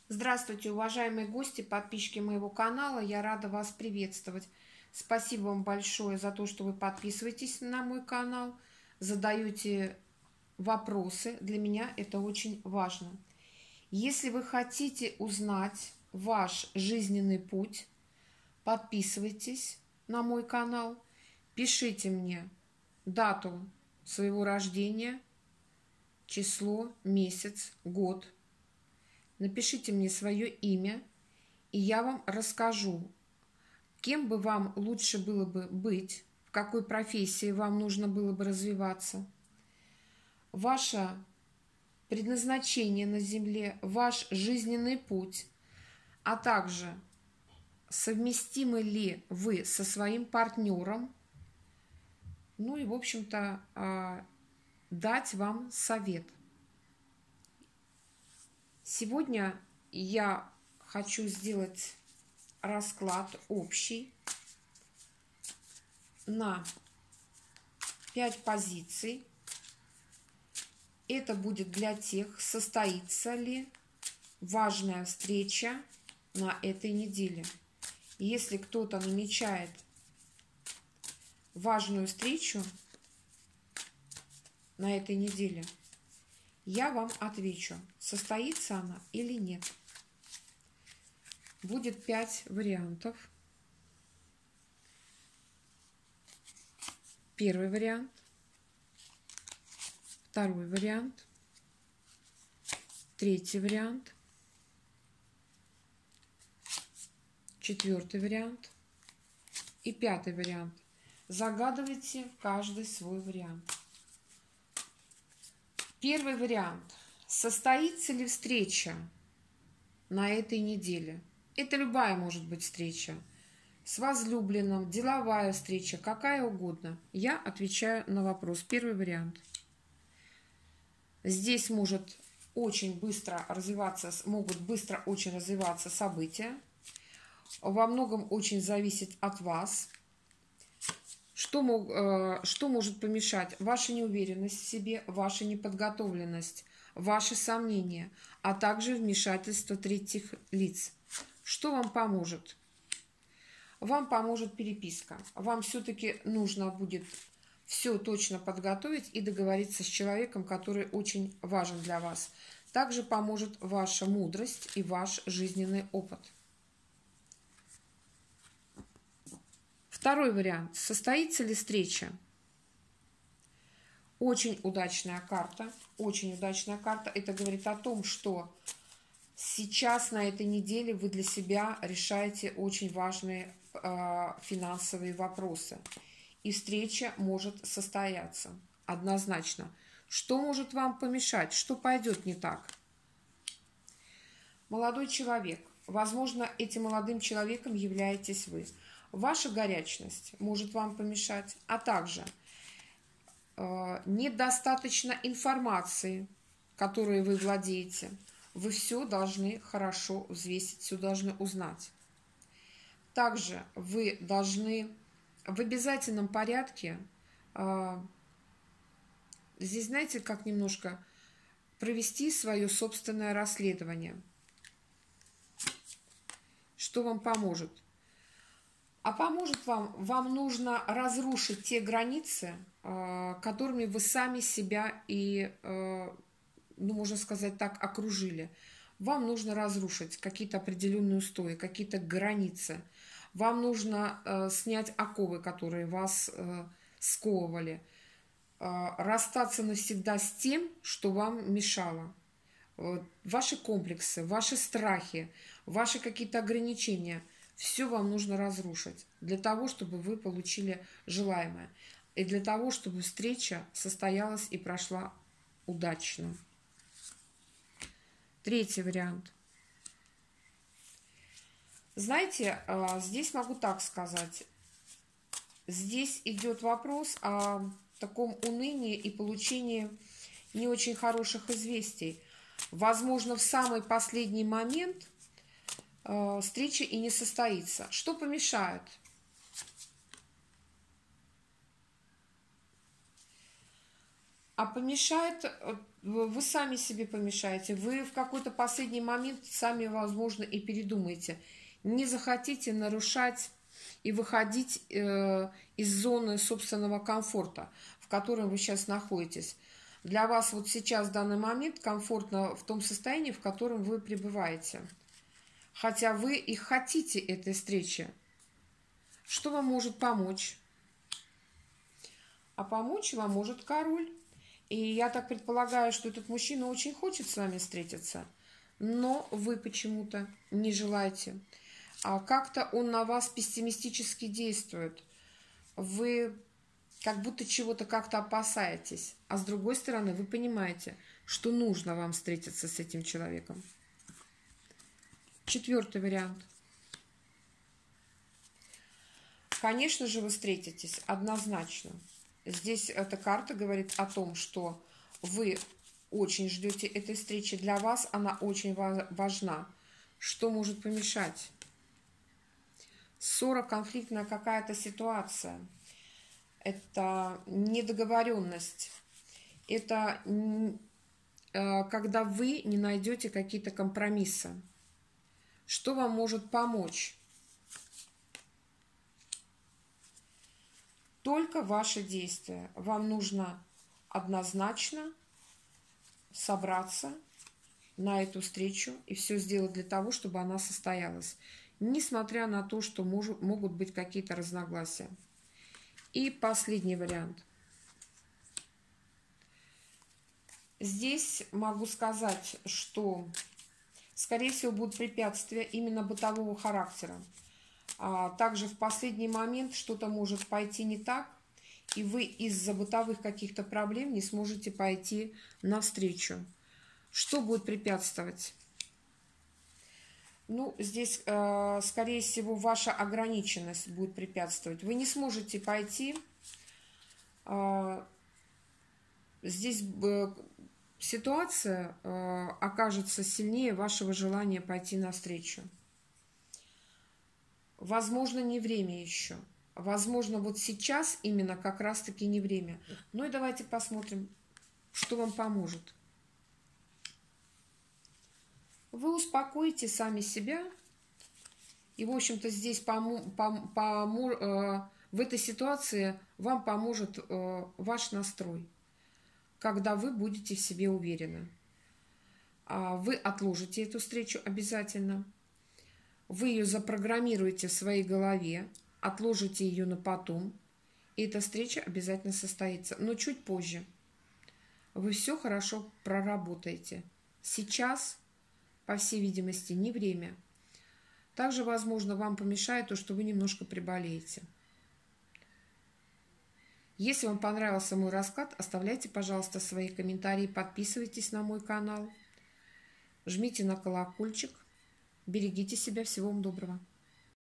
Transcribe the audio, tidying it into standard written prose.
Здравствуйте, уважаемые гости, подписчики моего канала. Я рада вас приветствовать. Спасибо вам большое за то, что вы подписываетесь на мой канал, задаете вопросы. Для меня это очень важно. Если вы хотите узнать ваш жизненный путь, подписывайтесь на мой канал, пишите мне дату своего рождения, число, месяц, год. Напишите мне свое имя, и я вам расскажу, кем бы вам лучше было бы быть, в какой профессии вам нужно было бы развиваться, ваше предназначение на Земле, ваш жизненный путь, а также совместимы ли вы со своим партнером, ну и, в общем-то, дать вам совет. Сегодня я хочу сделать расклад общий на 5 позиций. Это будет для тех, состоится ли важная встреча на этой неделе. Если кто-то намечает важную встречу на этой неделе, я вам отвечу, состоится она или нет. Будет 5 вариантов. Первый вариант, второй вариант, третий вариант, четвертый вариант и пятый вариант. Загадывайте каждый свой вариант. Первый вариант. Состоится ли встреча на этой неделе? Это любая может быть встреча. С возлюбленным, деловая встреча, какая угодно. Я отвечаю на вопрос. Первый вариант. Здесь могут быстро очень развиваться события. Во многом очень зависит от вас. Что может помешать? Ваша неуверенность в себе, ваша неподготовленность, ваши сомнения, а также вмешательство третьих лиц. Что вам поможет? Вам поможет переписка. Вам все-таки нужно будет все точно подготовить и договориться с человеком, который очень важен для вас. Также поможет ваша мудрость и ваш жизненный опыт. Второй вариант. Состоится ли встреча? Очень удачная карта. Очень удачная карта. Это говорит о том, что сейчас на этой неделе вы для себя решаете очень важные финансовые вопросы. И встреча может состояться. Однозначно. Что может вам помешать? Что пойдет не так? Молодой человек. Возможно, этим молодым человеком являетесь вы. Ваша горячность может вам помешать, а также недостаточно информации, которой вы владеете. Вы все должны хорошо взвесить, все должны узнать. Также вы должны в обязательном порядке, здесь знаете, как немножко провести свое собственное расследование. Что вам поможет? А поможет вам нужно разрушить те границы, которыми вы сами себя и, можно сказать так, окружили. Вам нужно разрушить какие-то определенные устои, какие-то границы. Вам нужно снять оковы, которые вас сковывали. Расстаться навсегда с тем, что вам мешало. Ваши комплексы, ваши страхи, ваши какие-то ограничения – все вам нужно разрушить для того, чтобы вы получили желаемое. И для того, чтобы встреча состоялась и прошла удачно. Третий вариант. Знаете, здесь могу так сказать. Здесь идет вопрос о таком унынии и получении не очень хороших известий. Возможно, в самый последний момент встреча и не состоится. Что помешает? А помешает вы сами себе помешаете. Вы в какой-то последний момент сами, возможно, и передумаете. Не захотите нарушать и выходить из зоны собственного комфорта, в которой вы сейчас находитесь. Для вас вот сейчас, в данный момент, комфортно в том состоянии, в котором вы пребываете. Хотя вы и хотите этой встречи. Что вам может помочь? А помочь вам может король. И я так предполагаю, что этот мужчина очень хочет с вами встретиться, но вы почему-то не желаете. А как-то он на вас пессимистически действует. Вы как будто чего-то как-то опасаетесь. А с другой стороны, вы понимаете, что нужно вам встретиться с этим человеком. Четвертый вариант. Конечно же, вы встретитесь однозначно. Здесь эта карта говорит о том, что вы очень ждете этой встречи. Для вас она очень важна. Что может помешать? Ссора, конфликтная какая-то ситуация. Это недоговоренность. Это когда вы не найдете какие-то компромиссы. Что вам может помочь? Только ваши действия. Вам нужно однозначно собраться на эту встречу и все сделать для того, чтобы она состоялась. Несмотря на то, что могут быть какие-то разногласия. И последний вариант. Здесь могу сказать, что, скорее всего, будут препятствия именно бытового характера. Также в последний момент что-то может пойти не так, и вы из-за бытовых каких-то проблем не сможете пойти навстречу. Что будет препятствовать? Ну, здесь, скорее всего, ваша ограниченность будет препятствовать. Вы не сможете пойти. Здесь ситуация окажется сильнее вашего желания пойти навстречу. Возможно, не время еще. Возможно, вот сейчас именно как раз-таки не время. Ну и давайте посмотрим, что вам поможет. Вы успокоите сами себя. И, в общем-то, здесь в этой ситуации вам поможет ваш настрой, когда вы будете в себе уверены. Вы отложите эту встречу обязательно. Вы ее запрограммируете в своей голове, отложите ее на потом, и эта встреча обязательно состоится. Но чуть позже. Вы все хорошо проработаете. Сейчас, по всей видимости, не время. Также, возможно, вам помешает то, что вы немножко приболеете. Если вам понравился мой расклад, оставляйте, пожалуйста, свои комментарии, подписывайтесь на мой канал, жмите на колокольчик. Берегите себя. Всего вам доброго.